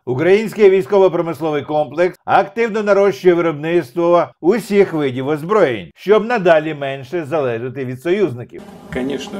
Український військово-промисловий комплекс активно нарощує виробництво усіх видів озброєнь, щоб надалі менше залежати від союзників. Звісно,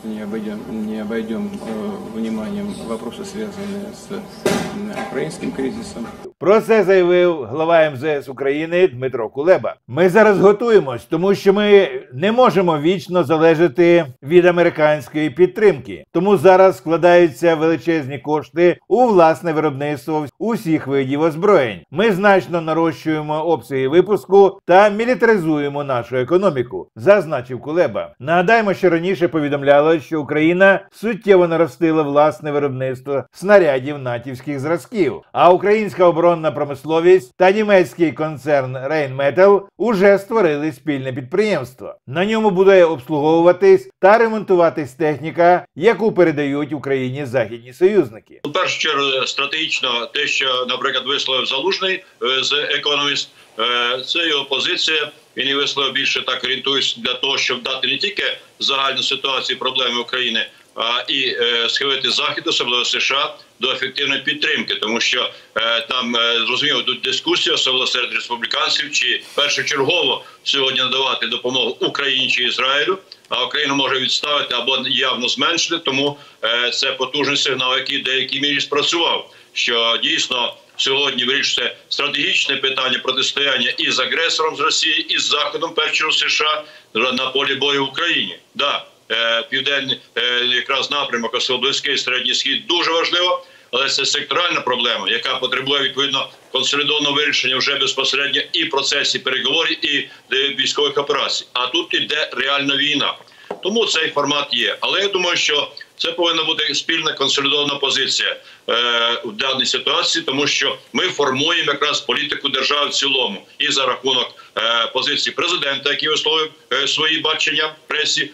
не обойдем вниманием вопросы, связанные с украинским кризисом. Про це заявив глава МЗС України Дмитро Кулеба. Ми зараз готуємось, тому що ми не можемо вічно залежати від американської підтримки. Тому зараз складаються величезні кошти у власне виробництво усіх видів озброєнь. Ми значно нарощуємо обсяги випуску та мілітаризуємо нашу економіку, зазначив Кулеба. Нагадаємо, що раніше повідомляло, що Україна суттєво наростила власне виробництво снарядів натівських зразків, а українська оборонна промисловість та німецький концерн Rheinmetall уже створили спільне підприємство. На ньому буде обслуговуватись та ремонтуватись техніка, яку передають Україні західні союзники. У першу чергу стратегічно те, що, наприклад, висловив Залужний з Economist, це його позиція. Він і висловив більше так орієнтуюсь для того, щоб дати не тільки загальну ситуацію проблеми України, а і схилити Захід, особливо США, до ефективної підтримки. Тому що там, зрозуміло, тут дискусія, особливо серед республіканців, чи першочергово сьогодні надавати допомогу Україні чи Ізраїлю, а Україна може відставити або явно зменшити, тому це потужний сигнал, який в деякій мірі спрацював, що дійсно сьогодні вирішується стратегічне питання протистояння і з агресором з Росії, і з Заходом, першого США, на полі бою в Україні. Да, південний якраз напрямок, особливо Близький, Середній Схід, дуже важливо, але це секторальна проблема, яка потребує, відповідно, консолідованого вирішення вже безпосередньо і в процесі переговорів, і військових операцій. А тут іде реальна війна. Тому цей формат є. Але я думаю, що це повинна бути спільна консолідована позиція в даній ситуації, тому що ми формуємо якраз політику держави в цілому. І за рахунок позиції президента, який висловив свої бачення в пресі,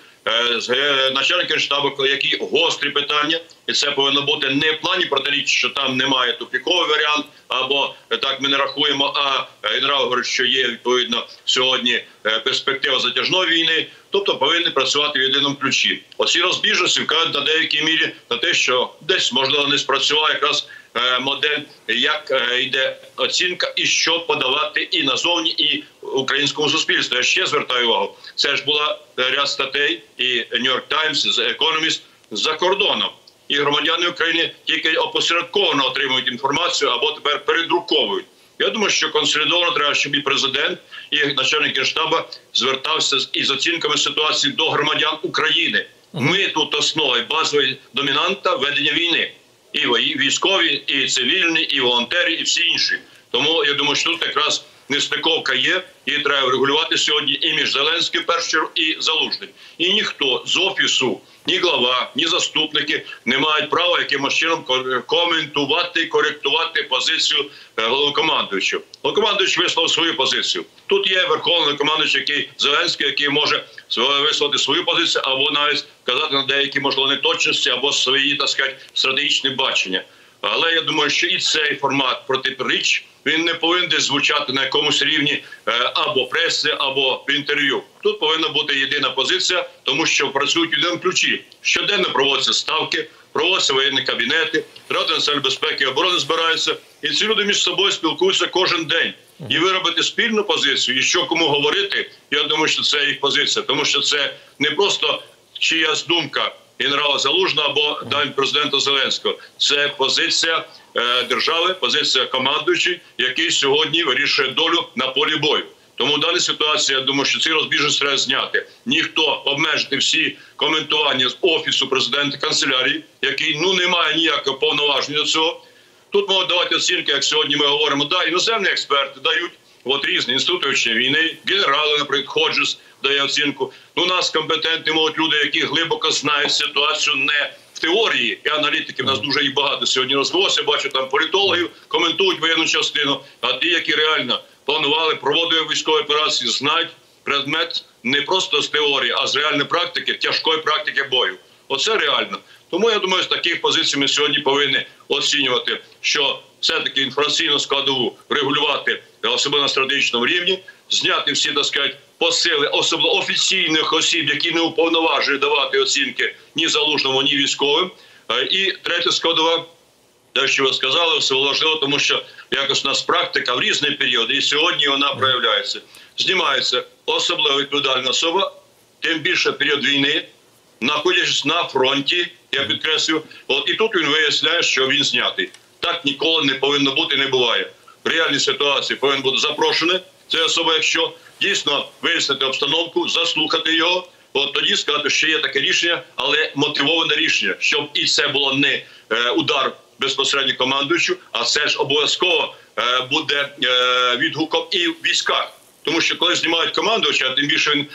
начальника штабу, які гострі питання, і це повинно бути не в плані протиріччя, що там немає тупіковий варіант, або так ми не рахуємо, а генерал говорить, що є відповідно сьогодні перспектива затяжної війни, тобто повинні працювати в єдиному ключі. Оці розбіжності вказують на деякій мірі на те, що десь, можливо, не спрацювала якраз модель, як йде оцінка і що подавати і назовні, і українському суспільству. Я ще звертаю увагу, це ж була ряд статей і New York Times, з Economist за кордоном. І громадяни України тільки опосередковано отримують інформацію або тепер передруковують. Я думаю, що консолідовано треба, щоб і президент, і начальник Генштабу звертався із оцінками ситуації до громадян України. Ми тут основа і базовий домінанта ведення війни. І військові, і цивільні, і волонтери, і всі інші. Тому я думаю, що тут якраз нестиковка є, і треба врегулювати сьогодні і між Зеленським, в першу чергу, і Залужним. І ніхто з Офісу, ні глава, ні заступники не мають права якимось чином коментувати, коректувати позицію головнокомандуючого. Головнокомандуючий висловив свою позицію. Тут є верховний головнокомандуючий, який Зеленський, який може висловити свою позицію, або навіть казати на деякі, можливо, неточності, або свої, так сказати, стратегічні бачення. Але я думаю, що і цей формат протиріч, він не повинен десь звучати на якомусь рівні або преси, або в інтерв'ю. Тут повинна бути єдина позиція, тому що працюють в єдиному ключі. Щоденно проводяться ставки, проводяться воєнні кабінети, Рада національної безпеки і оборони збираються. І ці люди між собою спілкуються кожен день. І виробити спільну позицію, і що кому говорити, я думаю, що це їх позиція. Тому що це не просто чиясь думка генерала Залужного або навіть президента Зеленського. Це позиція держави, позиція командуючий, який сьогодні вирішує долю на полі бою. Тому в даній ситуації, я думаю, що ці розбіжності треба зняти. Ніхто обмежити всі коментування з Офісу президента канцелярії, який не має ніякого повноваження до цього. Тут можуть давати оцінки, як сьогодні ми говоримо, да, іноземні експерти дають, різні інститути вивчення війни, генерали, наприклад, Ходжес дає оцінку. У нас компетентні можуть люди, які глибоко знають ситуацію не в теорії, і аналітиків, у нас дуже їх багато сьогодні розвелося, бачу там політологів, коментують воєнну частину, а ті, які реально планували, проводили військові операції, знають предмет не просто з теорії, а з реальної практики, тяжкої практики бою. Оце реально. Тому, я думаю, з таких позицій ми сьогодні повинні оцінювати, що все-таки інформаційну складову регулювати, особливо на стратегічному рівні, зняти всі, так сказати, посили, особливо офіційних осіб, які не уповноважені давати оцінки ні Залужному, ні військовим. І третя складова, те, що ви сказали, все важливо, тому що якось у нас практика в різні періоди, і сьогодні вона проявляється. Знімається особливо відповідальна особа, тим більше період війни, знаходячись на фронті, я підкреслю, і тут він виясняє, що він знятий. Так ніколи не повинно бути, не буває. В реальній ситуації повинен бути запрошений ця особа, якщо дійсно вияснити обстановку, заслухати його, тоді сказати, що є таке рішення, але мотивоване рішення, щоб і це було не удар безпосередньо командуючу, а це ж обов'язково буде відгуком і в військах. Тому що коли знімають командувача, а тим більше він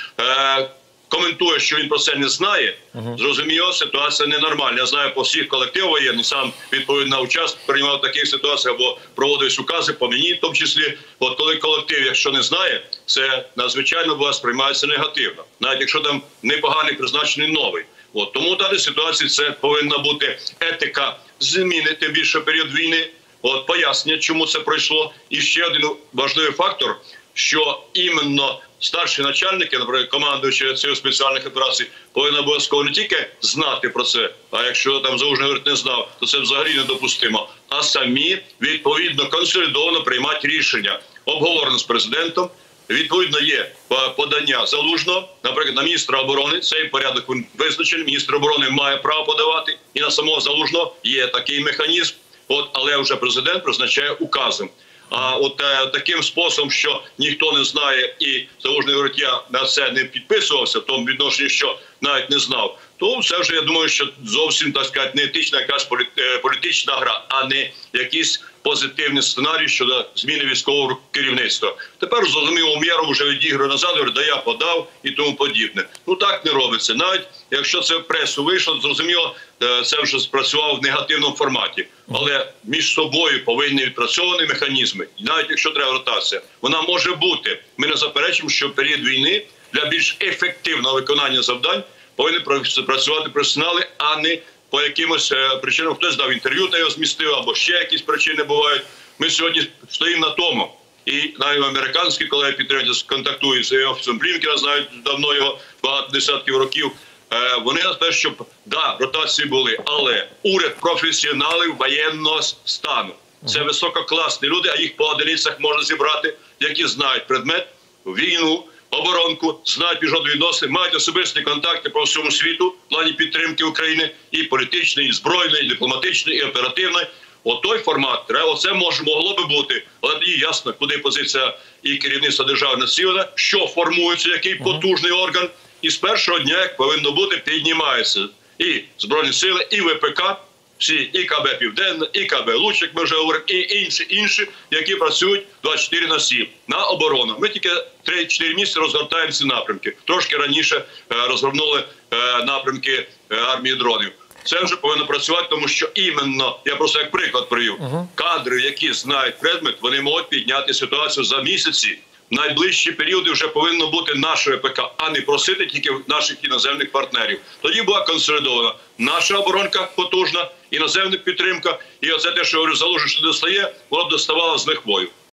коментує, що він про це не знає, зрозуміло, ситуація ненормальна. Я знаю по всіх колективах воєнних, сам відповідно участь приймав в таких ситуаціях або проводив укази по мені в тому числі. Коли колектив, якщо не знає, це надзвичайно вас сприймається негативно. Навіть якщо там непоганий призначений новий. Тому в даній ситуації це повинна бути етика зміни, тим більше період війни. Пояснення, чому це пройшло. І ще один важливий фактор, що іменно старші начальники, наприклад, командуючі цих спеціальних операцій, повинні обов'язково не тільки знати про це, а якщо там Залужний говорить не знав, то це взагалі недопустимо, а самі відповідно консолідовано приймати рішення, обговорено з президентом. Відповідно, є подання Залужного, наприклад, на міністра оборони, цей порядок він визначений, міністр оборони має право подавати, і на самого Залужного є такий механізм, але вже президент призначає указом. А таким способом, що ніхто не знає і Залужний говорить, я на це не підписувався, в тому відношенні, що навіть не знав, то це вже, я думаю, що зовсім, так сказати, не етична якась політична гра, а не якийсь позитивний сценарій щодо зміни військового керівництва. Тепер, зрозуміло, Умєров вже відігрує назад, говорить, да я подав і тому подібне. Так не робиться. Навіть якщо це в пресу вийшло, зрозуміло, це вже спрацював в негативному форматі. Але між собою повинні відпрацьовані механізми. Навіть якщо треба ротація, вона може бути. Ми не заперечуємо, що в період війни для більш ефективного виконання завдань повинні працювати професіонали, а не по якимось причинам. Хтось дав інтерв'ю та його змістив, або ще якісь причини бувають. Ми сьогодні стоїмо на тому. І навіть американські колеги підтримують, контактують з офісом Блінкена, знають давно його, багато десятків років. Вони те, щоб, ротації були, але уряд професіоналів воєнного стану. Це висококласні люди, а їх по одиницях можна зібрати, які знають предмет, війну, оборонку, знають міжнародні відносини, мають особисті контакти по всьому світу в плані підтримки України, і політичної, і збройної, і дипломатичної, і оперативної. Той формат, оце могло би бути, але тоді ясно, куди позиція і керівництва держави націлена, що формується, який потужний орган, і з першого дня, як повинно бути, піднімається і Збройні сили, і ВПК, всі, і КБ Південне, і КБ Луч, як ми вже говоримо, і інші, які працюють 24/7 на оборону. Ми тільки 3-4 місяці розгортаємо ці напрямки. Трошки раніше розгорнули напрямки армії дронів. Це вже повинно працювати, тому що іменно, я просто як приклад привів, кадри, які знають предмет, вони можуть підняти ситуацію за місяці. В найближчі періоди вже повинно бути наше ВПК, а не просити тільки наших іноземних партнерів. Тоді була консолідована наша оборонка потужна, іноземна підтримка, і оце те, що говорю, Залужний, що достає, воно доставало з лихвою.